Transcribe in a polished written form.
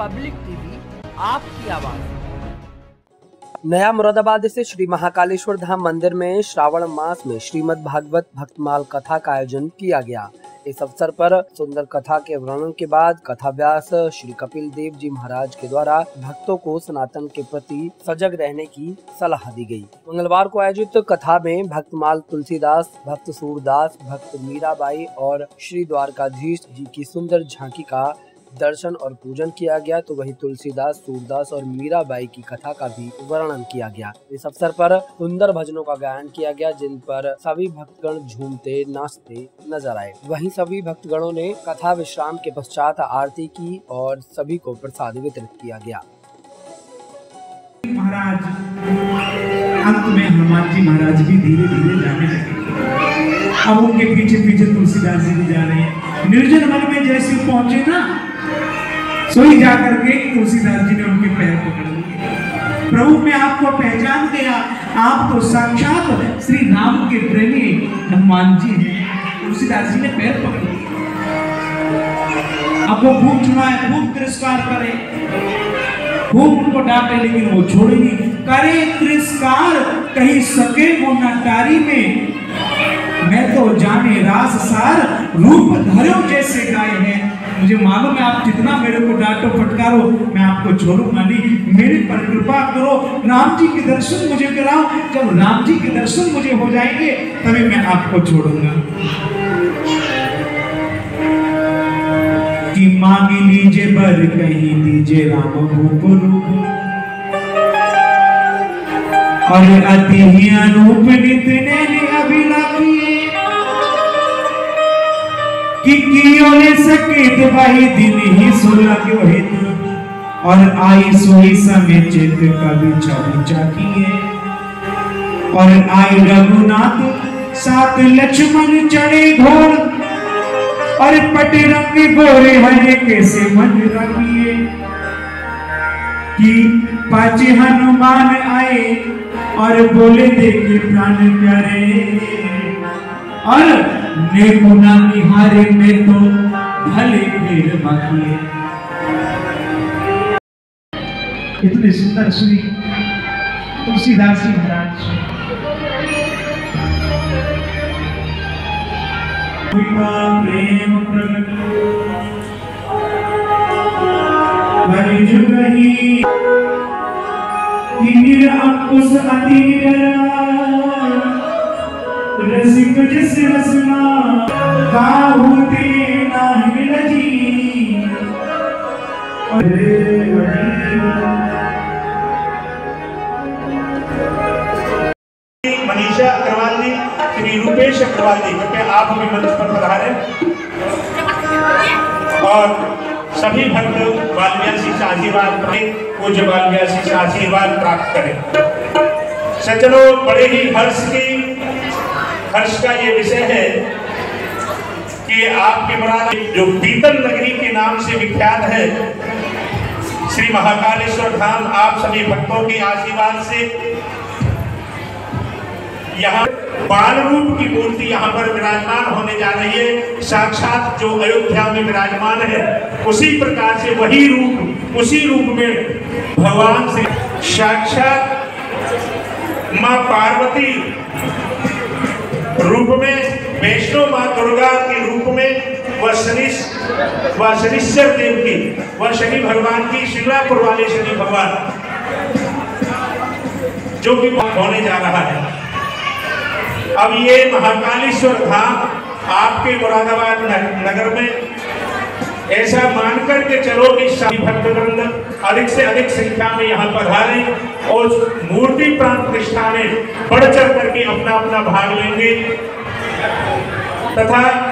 Public TV, आपकी आवाज। नया मुरादाबाद स्थित श्री महाकालेश्वर धाम मंदिर में श्रावण मास में श्रीमद् भागवत भक्तमाल कथा का आयोजन किया गया। इस अवसर पर सुंदर कथा के वर्णन के बाद कथा व्यास श्री कपिल देव जी महाराज के द्वारा भक्तों को सनातन के प्रति सजग रहने की सलाह दी गई। मंगलवार को आयोजित कथा में भक्तमाल तुलसीदास, भक्त सूरदास, भक्त मीराबाई और श्री द्वारकाधीश जी की सुंदर झांकी का दर्शन और पूजन किया गया, तो वहीं तुलसीदास, सूरदास और मीराबाई की कथा का भी वर्णन किया गया। इस अवसर पर सुंदर भजनों का गायन किया गया, जिन पर सभी भक्तगण झूमते नाचते नजर आए। वहीं सभी भक्तगणों ने कथा विश्राम के पश्चात आरती की और सभी को प्रसाद वितरित किया गया। महाराज अंत में हनुमान जी महाराज भी धीरे धीरे जाने लगे। अब उनके पीछे पीछे तुलसीदास जी भी जा रहे हैं। निर्जन वन में जैसे पहुंचे ना, सोई जाकर के तुलसीदास जी ने उनके पैर पकड़ लिए। प्रभु मैं आपको पहचान गया, आप तो साक्षात श्री राम के प्रेमी हनुमान जी हैं। तुलसीदास जी ने पैर पकड़ लिए। अब वो खूब चुनाए, खूब तिरस्कार करे, खूब उनको डांटे, लेकिन वो छोड़े नहीं। करे तिरस्कार कहीं सके वो नटारी में, मैं तो जाने रास सार रूप धरो जैसे गाय है। मुझे मालूम है आप जितना मेरे को डांटो फटकारो, मैं आपको छोड़ूंगा नहीं। मेरे पर कृपा करो, राम जी के दर्शन मुझे कराओ। जब राम जी के दर्शन मुझे हो जाएंगे तभी मैं आपको छोड़ूंगा। कि मांगी लीजिए बर कहीं दीजिए राम भूप रूप, और अति ही अनूप नित नैन अभिलाषी, कि कियो ने सकेत भाई दिन ही सुलग्यो हित, और आई सोई समय चित कभी छवि चाकिए। और आई रघुनाथ साथ लक्ष्मण चढ़े घोर, और पट रंग गोरे हरे कैसे मन रखिए। कि पाचे हनुमान आए और बोले देखे प्राण प्यारे, और नेकुना निहारे में तो भले भेद बाकी। इतने सुंदर श्री तुलसीदास जी महाराज प्रेम प्रगट भरी जुगही, अंकुश अति रसिक जिस रसना काहू देना लगी। मनीषा अग्रवाल जी, श्री रूपेश अग्रवाल जी, कृपया आप हमें मंच पर पधारें और सभी भक्त बालव्यासी से आशीर्वाद करें, पूज्य बालव्यासी से आशीर्वाद प्राप्त करें। सज्जनों, बड़े ही हर्ष का ये विषय है कि आपके मुरादाबाद जो पीतल नगरी के नाम से विख्यात है, श्री महाकालेश्वर धाम, आप सभी भक्तों के आशीर्वाद से यहाँ बाल रूप की मूर्ति यहाँ पर विराजमान होने जा रही है। साक्षात जो अयोध्या में विराजमान है, उसी प्रकार से वही रूप, उसी रूप में भगवान से साक्षात माँ पार्वती रूप में, वैष्णो माँ दुर्गा के रूप में, वह शनिश्चर देव की, वह शनि भगवान की, शिंगणापुर वाले शनि भगवान जो कि होने जा रहा है। अब ये महाकालेश्वर धाम आपके मुरादाबाद नगर में ऐसा मानकर के चलो कि सभी भक्तवृंद अधिक से अधिक संख्या में यहाँ पधारें और मूर्ति प्राण प्रतिष्ठा में बढ़ चढ़ करके अपना अपना भाग लेंगे तथा